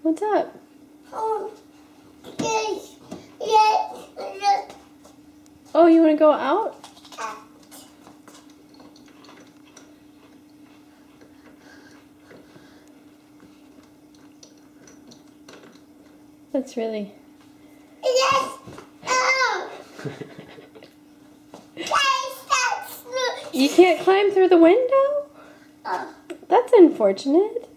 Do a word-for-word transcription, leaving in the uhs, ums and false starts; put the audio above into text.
What's up? Oh, yes, yes, yes. Oh, you want to go out? That's really... Yes. Oh. You can't climb through the window? Oh. That's unfortunate.